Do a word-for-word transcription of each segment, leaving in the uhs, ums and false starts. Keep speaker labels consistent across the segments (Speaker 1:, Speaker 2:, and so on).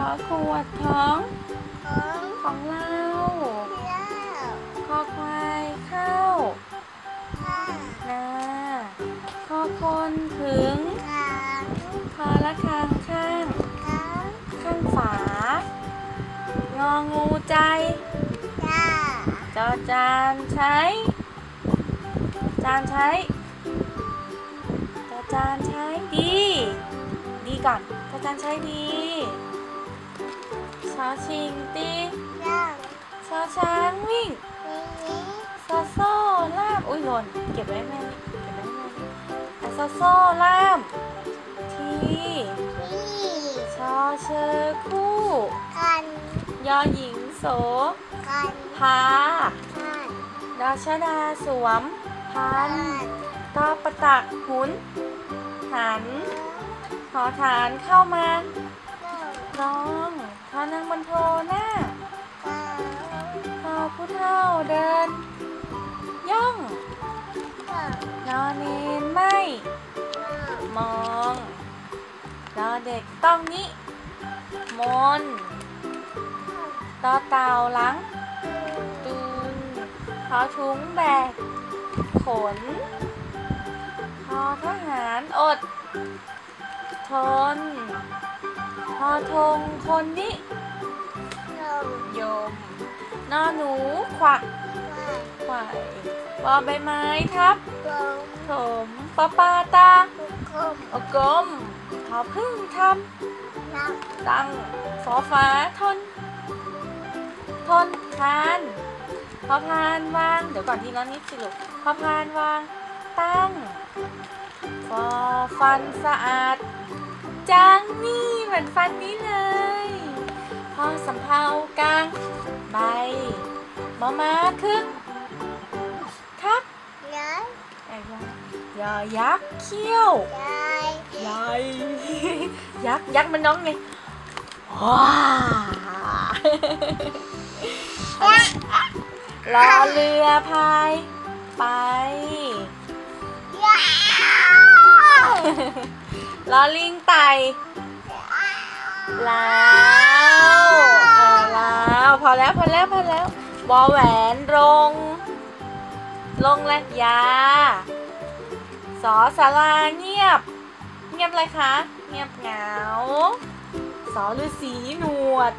Speaker 1: ขวดของของเราคอควายเข้านาคอคนถึงคอละคางข้างข้างฝางองูใจจอจานใช้จานใช้จอจานใช้ดีดีก่อนจอจานใช้ดีชอชิงตีชอช้างวิ่งซอโซ่ล่ามอุ้ยหล่นเก็บไว้แม่เก็บไว้แม่อ่ะซอโซ่ล่ามทีชอเชอคู่ยอหญิงโสพาดอชดาสวมพันตอประตักหุนหันหอฐานเข้ามาร้องพอนางบนโทหน้าพอผู้เฒ่าเดินย่องนอนเนนไม่มองรอเด็กต้องนิมนต์ต่อเต่าหลังตูนพอถุงแบกขนพอทหารอดทนพอธงคนนิยมนอหนูขวักไขว่ปอใบไม้ทับถมปอปาตาอกลมพอพึ่งทำตั้งฟอฟ้าทนทนพานพอพานวางเดี๋ยวก่อนทีน้องนิดสิลูกพอพานวางตั้งฟอฟันสะอาดจังนี่เหมือนฟันนี้เลยพอสำเภากลางใบมอม้าคึกคักยอยักษ์เขี้ยวใหญ่ยักษ์ยักษ์มันน้องไงว้ารอเรือพายไปรอลิงไต่แล้วเออแล้วพอแล้วพอแล้วพอแล้ววอแหวนลงลงและยาสอศาลาเงียบเงียบอะไรคะเงียบเหงาสอฤาษีหนวด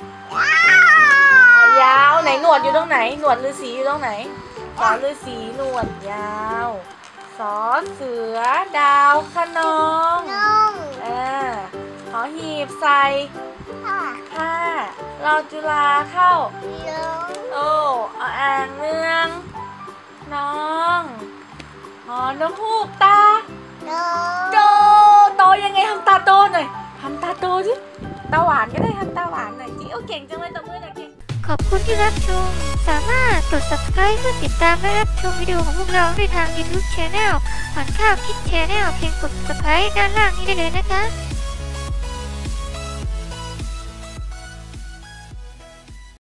Speaker 1: ยาวไหนหนวดอยู่ตรงไหนหนวดฤาษีอยู่ตรงไหนสอฤาษีหนวดยาวสอเสือดาวคะนองอ่าหอหีบใส่ผ้าเราจุฬาเข้าโอ้อ่างเมืองน้องหอนกฮูกตาโตโตยังไงทำตาโตหน่อยทำตาโตสิตาหวานก็ได้ทำตาหวานหน่อยจริงโอ้เก่งจังเลยตบมือหน่อยเก่ง
Speaker 2: ขอบคุณที่รับชมสามารถกด ซับสไครบ์ เพื่อติดตามและรับชมวิดีโอของพวกเราได้ทาง ยูทูบ ชาแนล ขวัญข้าวคิด ชาแนล เพียงกด ซับสไครบ์ ด้านล่างนี้ได้เลยนะคะ